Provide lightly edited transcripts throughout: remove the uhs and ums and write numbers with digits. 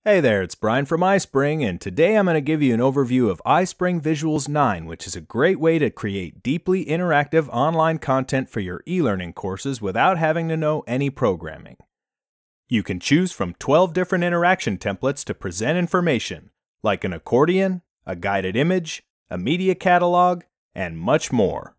Hey there, it's Brian from iSpring, and today I'm going to give you an overview of iSpring Visuals 9, which is a great way to create deeply interactive online content for your e-learning courses without having to know any programming. You can choose from 12 different interaction templates to present information, like an accordion, a guided image, a media catalog, and much more.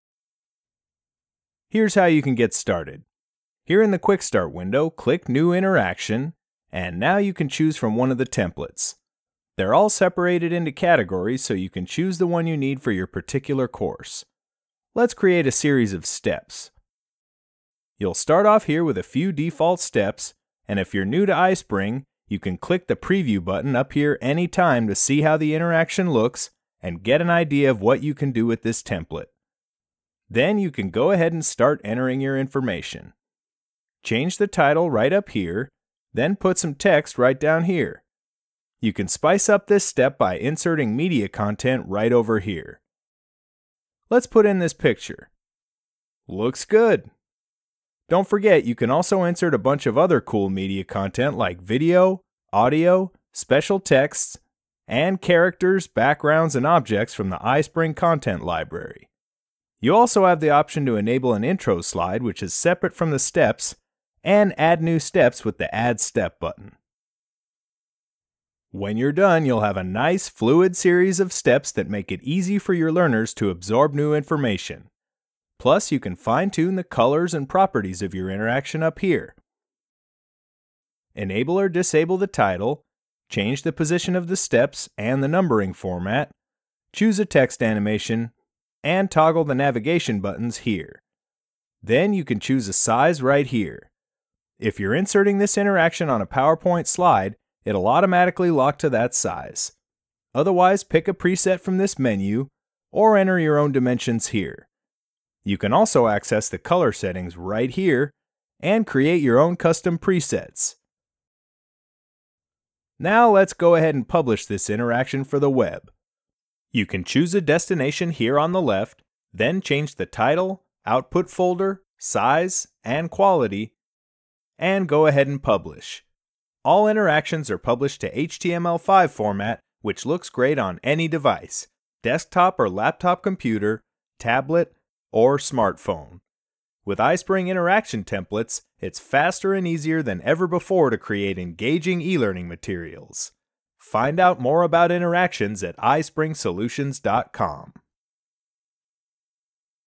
Here's how you can get started. Here in the Quick Start window, click New Interaction, and now you can choose from one of the templates. They're all separated into categories so you can choose the one you need for your particular course. Let's create a series of steps. You'll start off here with a few default steps, and if you're new to iSpring, you can click the preview button up here anytime to see how the interaction looks and get an idea of what you can do with this template. Then you can go ahead and start entering your information. Change the title right up here, then put some text right down here. You can spice up this step by inserting media content right over here. Let's put in this picture. Looks good. Don't forget, you can also insert a bunch of other cool media content like video, audio, special texts, and characters, backgrounds, and objects from the iSpring content library. You also have the option to enable an intro slide, which is separate from the steps, and add new steps with the Add Step button. When you're done, you'll have a nice, fluid series of steps that make it easy for your learners to absorb new information. Plus, you can fine-tune the colors and properties of your interaction up here. Enable or disable the title, change the position of the steps and the numbering format, choose a text animation, and toggle the navigation buttons here. Then you can choose a size right here. If you're inserting this interaction on a PowerPoint slide, it'll automatically lock to that size. Otherwise, pick a preset from this menu, or enter your own dimensions here. You can also access the color settings right here, and create your own custom presets. Now let's go ahead and publish this interaction for the web. You can choose a destination here on the left, then change the title, output folder, size, and quality, and go ahead and publish. All interactions are published to HTML5 format, which looks great on any device, desktop or laptop computer, tablet, or smartphone. With iSpring interaction templates, it's faster and easier than ever before to create engaging e-learning materials. Find out more about interactions at ispringsolutions.com.